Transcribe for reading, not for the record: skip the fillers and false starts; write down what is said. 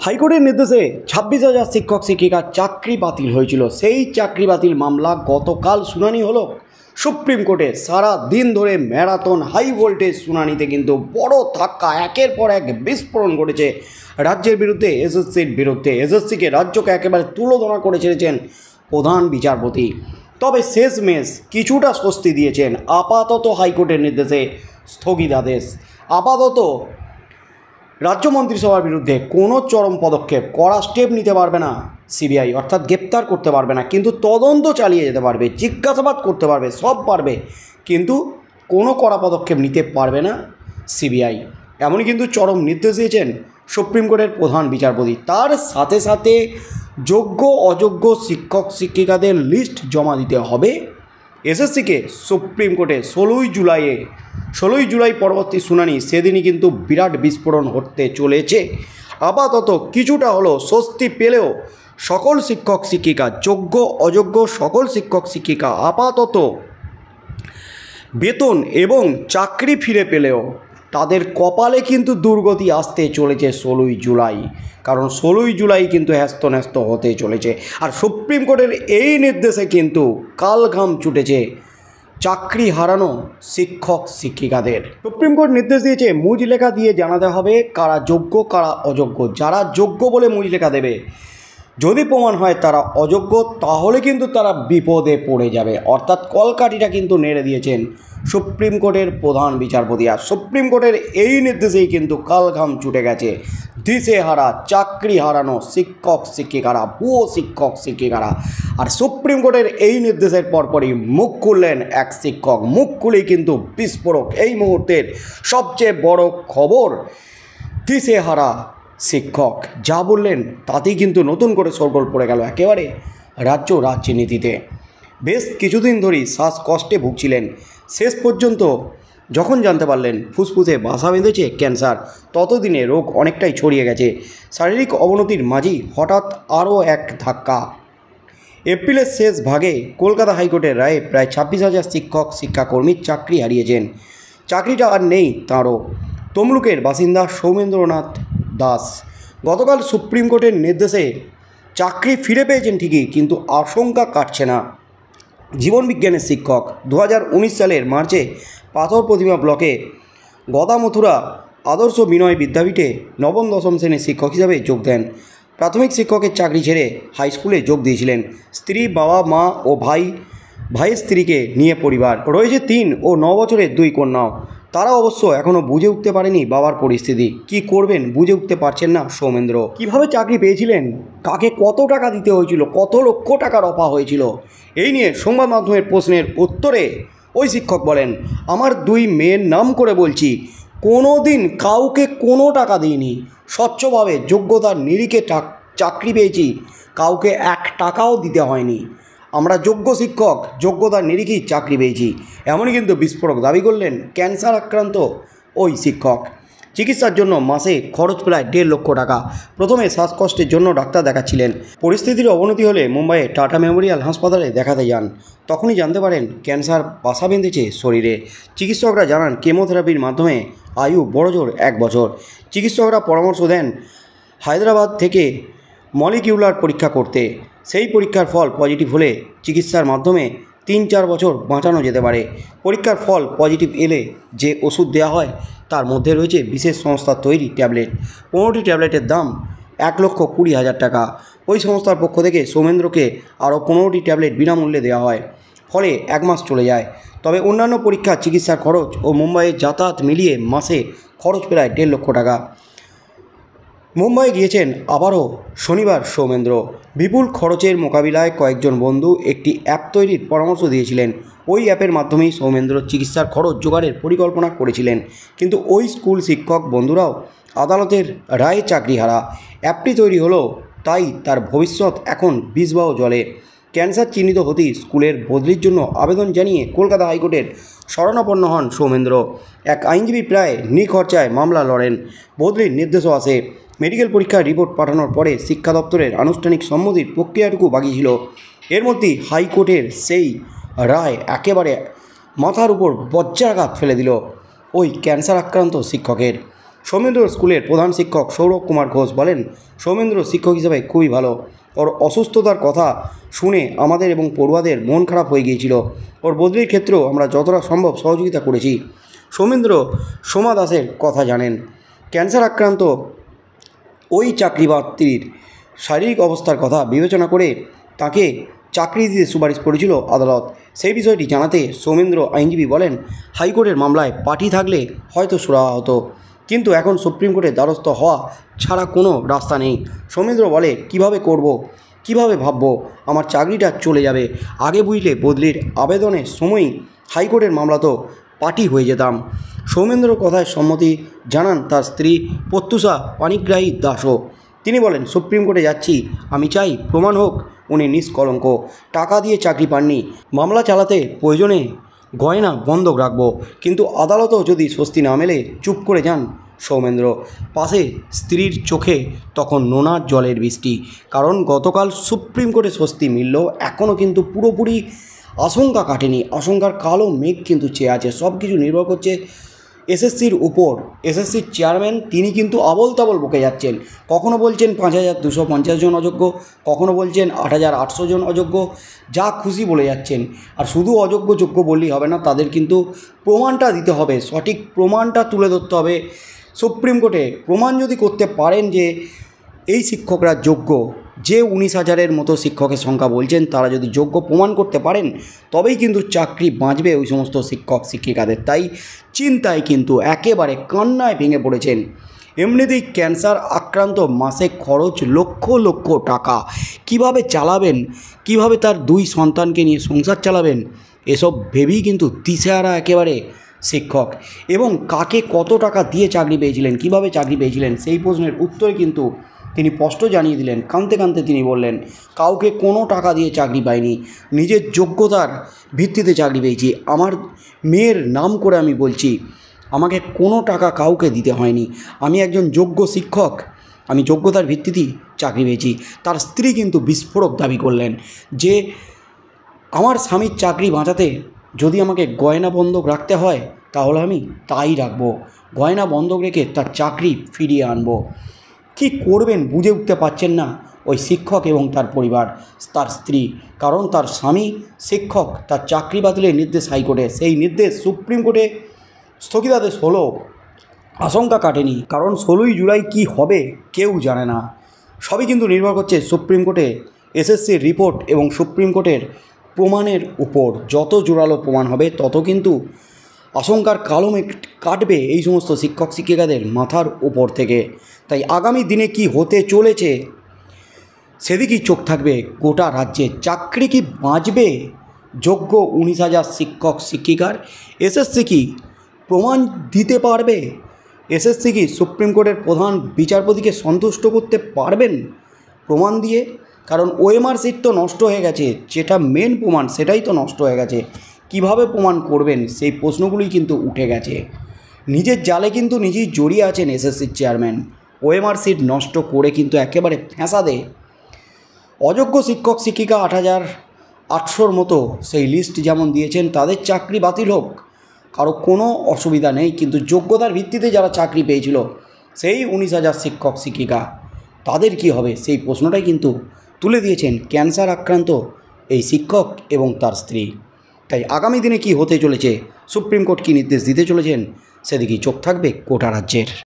হাইকোর্টের নির্দেশে 26,000 শিক্ষক শিক্ষিকার চাকরি বাতিল হয়েছিল। সেই চাকরি বাতিল মামলা গতকাল শুনানি হলো সুপ্রিম কোর্টে। সারা দিন ধরে ম্যারাথন হাই ভোল্টেজ শুনানিতে কিন্তু বড় ধাক্কা, একের পর এক বিস্ফোরণ ঘটেছে রাজ্যের বিরুদ্ধে, এসএসসির বিরুদ্ধে। এসএসসিকে রাজ্যকে একেবারে তুলোধনা করে ছেড়েছেন প্রধান বিচারপতি। তবে শেষমেশ কিছুটা স্বস্তি দিয়েছেন। আপাতত হাইকোর্টের নির্দেশে স্থগিতাদেশ। আপাতত রাজ্য মন্ত্রিসভার বিরুদ্ধে কোনো চরম পদক্ষেপ, কড়া স্টেপ নিতে পারবে না সিবিআই, অর্থাৎ গ্রেপ্তার করতে পারবে না, কিন্তু তদন্ত চালিয়ে যেতে পারবে, জিজ্ঞাসাবাদ করতে পারবে, সব পারবে, কিন্তু কোনো কড়া পদক্ষেপ নিতে পারবে না সিবিআই। এমনই কিন্তু চরম নির্দেশ দিয়েছেন সুপ্রিম কোর্টের প্রধান বিচারপতি। তার সাথে সাথে যোগ্য অযোগ্য শিক্ষক শিক্ষিকাদের লিস্ট জমা দিতে হবে এসএসসিকে সুপ্রিম কোর্টে 16ই জুলাই পরবর্তী শুনানি। সেদিনই কিন্তু বিরাট বিস্ফোরণ হতে চলেছে। আপাতত কিছুটা হলো স্বস্তি পেলেও সকল শিক্ষক শিক্ষিকা, যোগ্য অযোগ্য সকল শিক্ষক শিক্ষিকা আপাতত বেতন এবং চাকরি ফিরে পেলেও তাদের কপালে কিন্তু দুর্গতি আসতে চলেছে 16ই জুলাই। কারণ 16ই জুলাই কিন্তু হ্যাস্ত হতে চলেছে। আর সুপ্রিম কোর্টের এই নির্দেশে কিন্তু কালঘাম ছুটেছে চাকরি হারানো শিক্ষক শিক্ষিকাদের। সুপ্রিম কোর্ট নির্দেশ দিয়েছে মুজলেখা দিয়ে জানাতে হবে কারা যোগ্য কারা অযোগ্য। যারা যোগ্য বলে মুজলেখা দেবে, যদি প্রমাণ হয় তারা অযোগ্য, তাহলে কিন্তু তারা বিপদে পড়ে যাবে। অর্থাৎ কলকাঠিটা কিন্তু নেড়ে দিয়েছেন সুপ্রিম কোর্টের প্রধান বিচারপতি। আর সুপ্রিম কোর্টের এই নির্দেশেই কিন্তু কালঘাম ছুটে গেছে দিশেহারা চাকরি হারানো শিক্ষক শিক্ষিকারা, ভুয়ো শিক্ষক শিক্ষিকারা। আর সুপ্রিম কোর্টের এই নির্দেশের পরপরই মুখ খুললেন এক শিক্ষক। মুখ খুলেই কিন্তু বিস্ফোরক এই মুহূর্তের সবচেয়ে বড় খবর। দিশেহারা শিক্ষক যা বললেন তাতেই কিন্তু নতুন করে শোরগোল পড়ে গেল একেবারে রাজনীতিতে। বেশ কিছুদিন ধরেই শ্বাসকষ্টে ভুগছিলেন। শেষ পর্যন্ত যখন জানতে পারলেন ফুসফুসে বাসা বেঁধেছে ক্যান্সার, ততদিনে রোগ অনেকটাই ছড়িয়ে গেছে। শারীরিক অবনতির মাঝেই হঠাৎ আরও এক ধাক্কা। এপ্রিলের শেষ ভাগে কলকাতা হাইকোর্টের রায়ে প্রায় 26,000 শিক্ষক শিক্ষাকর্মীর চাকরি হারিয়েছেন। চাকরিটা আর নেই তাঁরও। তমলুকের বাসিন্দা সৌমেন্দ্রনাথ দাস গতকাল সুপ্রিম কোর্টের নির্দেশে চাকরি ফিরে পেয়েছেন ঠিকই, কিন্তু আশঙ্কা কাটছে না। জীবনবিজ্ঞানের শিক্ষক 2019 সালের মার্চে পাথর প্রতিমা ব্লকে গদামথুরা আদর্শ বিনয় বিদ্যাপীঠে নবম দশম শ্রেণীর শিক্ষক হিসাবে যোগ দেন। প্রাথমিক শিক্ষকের চাকরি ছেড়ে হাই স্কুলে যোগ দিয়েছিলেন। স্ত্রী, বাবা, মা ও ভাইয়ের স্ত্রীকে নিয়ে পরিবার রয়েছে 3 ও 9 বছরের 2 কন্যাও। তারা অবশ্য এখনও বুঝে উঠতে পারেনি বাবার পরিস্থিতি। কি করবেন বুঝে উঠতে পারছেন না সৌমেন্দ্র। কিভাবে চাকরি পেয়েছিলেন, কাকে কত টাকা দিতে হয়েছিল, কত লক্ষ টাকার অফার হয়েছিল, এই নিয়ে সংবাদ মাধ্যমের প্রশ্নের উত্তরে ওই শিক্ষক বলেন, আমার 2 মেয়ের নাম করে বলছি, কোনো দিন কাউকে কোনো টাকা দিইনি। স্বচ্ছভাবে যোগ্যতার নিরিখে চাকরি পেয়েছি, কাউকে 1 টাকাও দিতে হয়নি। আমরা যোগ্য শিক্ষক, যোগ্যতার নিরিখেই চাকরি পেয়েছি। এমনই কিন্তু বিস্ফোরক দাবি করলেন ক্যান্সার আক্রান্ত ওই শিক্ষক। চিকিৎসার জন্য মাসে খরচ প্রায় 1.5 লক্ষ টাকা। প্রথমে শ্বাসকষ্টের জন্য ডাক্তার দেখাচ্ছিলেন। পরিস্থিতির অবনতি হলে মুম্বাইয়ে টাটা মেমোরিয়াল হাসপাতালে দেখাতে যান। তখনই জানতে পারেন ক্যান্সার বাসা বেঁধেছে শরীরে। চিকিৎসকরা জানান কেমোথেরাপির মাধ্যমে আয়ু বড়জোর 1 বছর। চিকিৎসকরা পরামর্শ দেন হায়দ্রাবাদ থেকে মলিকিউলার পরীক্ষা করতে। সেই পরীক্ষার ফল পজিটিভ হলে চিকিৎসার মাধ্যমে 3-4 বছর বাঁচানো যেতে পারে। পরীক্ষার ফল পজিটিভ এলে যে ওষুধ দেওয়া হয় তার মধ্যে রয়েছে বিশেষ সংস্থার তৈরি ট্যাবলেট। 15টি ট্যাবলেটের দাম 1,20,000 টাকা। ওই সংস্থার পক্ষ থেকে সৌমেন্দ্রকে আরও 15টি ট্যাবলেট বিনামূল্যে দেওয়া হয়। ফলে 1 মাস চলে যায়। তবে অন্যান্য পরীক্ষা, চিকিৎসার খরচ ও মুম্বাইয়ের যাতায়াত মিলিয়ে মাসে খরচ প্রায় 1.5 লক্ষ টাকা। মুম্বাই গিয়েছেন আবারও শনিবার সৌমেন্দ্র। বিপুল খরচের মোকাবিলায় কয়েকজন বন্ধু একটি অ্যাপ তৈরির পরামর্শ দিয়েছিলেন। ওই অ্যাপের মাধ্যমেই সৌমেন্দ্র চিকিৎসার খরচ জোগাড়ের পরিকল্পনা করেছিলেন। কিন্তু ওই স্কুল শিক্ষক বন্ধুরাও আদালতের রায়ে চাকরিহারা। অ্যাপটি তৈরি হলো, তাই তার ভবিষ্যৎ এখন বিষবাহ জলে। ক্যান্সার চিহ্নিত হতেই স্কুলের বদলির জন্য আবেদন জানিয়ে কলকাতা হাইকোর্টের শরণাপন্ন হন সৌমেন্দ্র। এক আইনজীবী প্রায় নিখরচায় মামলা লড়েন। বদলির নির্দেশও আসে। মেডিকেল পরীক্ষার রিপোর্ট পাঠানোর পরে শিক্ষা দপ্তরের আনুষ্ঠানিক সম্মতির প্রক্রিয়াটুকু বাকি ছিল। এর মধ্যেই হাইকোর্টের সেই রায় একেবারে মাথার উপর বজ্রাঘাত ফেলে দিল ওই ক্যান্সার আক্রান্ত শিক্ষকের। সৌমেন্দ্র স্কুলের প্রধান শিক্ষক সৌরভ কুমার ঘোষ বলেন, সৌমেন্দ্র শিক্ষক হিসেবে খুবই ভালো। ওর অসুস্থতার কথা শুনে আমাদের এবং পড়ুয়াদের মন খারাপ হয়ে গিয়েছিল। ওর বদলির ক্ষেত্রেও আমরা যতটা সম্ভব সহযোগিতা করেছি। সৌমেন্দ্র সোমা দাসের কথা জানেন। ক্যান্সার আক্রান্ত ওই চাকরিপ্রার্থীর শারীরিক অবস্থার কথা বিবেচনা করে তাকে চাকরি দিতে সুপারিশ করেছিল আদালত। সেই বিষয়টি জানাতে সৌমেন্দ্র আইনজীবী বলেন, হাইকোর্টের মামলায় পার্টি থাকলে হয়তো সুরাহা হতো, কিন্তু এখন সুপ্রিম কোর্টের দ্বারস্থ হওয়া ছাড়া কোনো রাস্তা নেই। সৌমেন্দ্র বলে, কিভাবে করব, কিভাবে ভাববো, আমার চাকরিটা চলে যাবে। আগে বুঝলে বদলির আবেদনের সময়ই হাইকোর্টের মামলা তো পার্টি হয়ে যেতাম। সৌমেন্দ্রর কথায় সম্মতি জানান তার স্ত্রী প্রত্যুষা পানিগ্রাহী দাসও। তিনি বলেন, সুপ্রিম কোর্টে যাচ্ছি, আমি চাই প্রমাণ হোক উনি নিষ্কলঙ্ক, টাকা দিয়ে চাকরি পাননি। মামলা চালাতে প্রয়োজনে গয়না বন্ধক রাখব, কিন্তু আদালতও যদি স্বস্তি না মেলে চুপ করে যান সৌমেন্দ্র। পাশে স্ত্রীর চোখে তখন নোনার জলের বৃষ্টি, কারণ গতকাল সুপ্রিম কোর্টে স্বস্তি মিললেও এখনও কিন্তু পুরোপুরি আশঙ্কা কাটেনি। আশঙ্কার কালো মেঘ কিন্তু চেয়ে আছে। সব কিছু নির্ভর করছে এসএসসির উপর। এসএসসির চেয়ারম্যান তিনি কিন্তু আবল তাবল বকে যাচ্ছেন। কখনো বলছেন 5250 জন অযোগ্য, কখনো বলছেন 8800 জন অযোগ্য, যা খুশি বলে যাচ্ছেন। আর শুধু অযোগ্য যোগ্য বললেই হবে না, তাদের কিন্তু প্রমাণটা দিতে হবে, সঠিক প্রমাণটা তুলে ধরতে হবে সুপ্রিম কোর্টে। প্রমাণ যদি করতে পারেন যে এই শিক্ষকরা যোগ্য, যে 19,000-এর মতো শিক্ষকের সংখ্যা বলছেন তারা যদি যোগ্য প্রমাণ করতে পারেন, তবেই কিন্তু চাকরি বাঁচবে ওই সমস্ত শিক্ষক শিক্ষিকাদের। তাই চিন্তায় কিন্তু একেবারে কান্নায় ভেঙে পড়েছেন। এমনিতেই ক্যান্সার আক্রান্ত, মাসে খরচ লক্ষ লক্ষ টাকা, কিভাবে চালাবেন, কিভাবে তার 2 সন্তানকে নিয়ে সংসার চালাবেন, এসব ভেবেই কিন্তু দিশেহারা একেবারে শিক্ষক। এবং কাকে কত টাকা দিয়ে চাকরি পেয়েছিলেন, কিভাবে চাকরি পেয়েছিলেন, সেই প্রশ্নের উত্তরে কিন্তু তিনি স্পষ্ট জানিয়ে দিলেন। কাঁদতে কাঁদতে তিনি বললেন, কাউকে কোনো টাকা দিয়ে চাকরি পাইনি, নিজের যোগ্যতার ভিত্তিতে চাকরি পেয়েছি। আমার মেয়ের নাম করে আমি বলছি, আমাকে কোনো টাকা কাউকে দিতে হয়নি। আমি একজন যোগ্য শিক্ষক, আমি যোগ্যতার ভিত্তিতেই চাকরি পেয়েছি। তার স্ত্রী কিন্তু বিস্ফোরক দাবি করলেন যে, আমার স্বামীর চাকরি বাঁচাতে যদি আমাকে গয়না বন্ধক রাখতে হয় তাহলে আমি তাই রাখবো, গয়না বন্ধক রেখে তার চাকরি ফিরিয়ে আনবো। কী করবেন বুঝে উঠতে পারছেন না ওই শিক্ষক এবং তার পরিবার, তার স্ত্রী। কারণ তার স্বামী শিক্ষক, তার চাকরি বাতিলের নির্দেশ হাইকোর্টে, সেই নির্দেশ সুপ্রিম কোর্টে স্থগিতাদেশ হলো, আশঙ্কা কাটেনি। কারণ 16ই জুলাই কী হবে কেউ জানে না। সবই কিন্তু নির্ভর করছে সুপ্রিম কোর্টে এসএসসির রিপোর্ট এবং সুপ্রিম কোর্টের প্রমাণের উপর। যত জোরালো প্রমাণ হবে তত কিন্তু আশঙ্কার কালো মেঘ কাটবে এই সমস্ত শিক্ষক শিক্ষিকাদের মাথার উপর থেকে। তাই আগামী দিনে কি হতে চলেছে সেদিকেই চোখ থাকবে গোটা রাজ্যে। চাকরি কি বাঁচবে যোগ্য 19,000 শিক্ষক শিক্ষিকার? এসএসসি কি প্রমাণ দিতে পারবে? এসএসসি কি সুপ্রিম কোর্টের প্রধান বিচারপতিকে সন্তুষ্ট করতে পারবেন প্রমাণ দিয়ে? কারণ ওএমআর সিট তো নষ্ট হয়ে গেছে, যেটা মেন প্রমাণ সেটাই তো নষ্ট হয়ে গেছে। কিভাবে প্রমাণ করবেন সেই প্রশ্নগুলি কিন্তু উঠে গেছে। নিজের জালে কিন্তু নিজেই জড়িয়ে আছেন এসএসসির চেয়ারম্যান। ওএমআর সিট নষ্ট করে কিন্তু একেবারে ফ্যাঁসাদে অযোগ্য শিক্ষক শিক্ষিকা 8,800-র মতো সেই লিস্ট যেমন দিয়েছেন, তাদের চাকরি বাতিল হোক, কারো কোনো অসুবিধা নেই। কিন্তু যোগ্যতার ভিত্তিতে যারা চাকরি পেয়েছিল সেই 19,000 শিক্ষক শিক্ষিকা, তাদের কি হবে সেই প্রশ্নটাই কিন্তু তুলে দিয়েছেন ক্যান্সার আক্রান্ত এই শিক্ষক এবং তার স্ত্রী। তাই আগামী দিনে কি হতে চলেছে, সুপ্রিম কোর্ট কী নির্দেশ দিতে চলেছেন, সেদিকেই চোখ থাকবে গোটা রাজ্যের।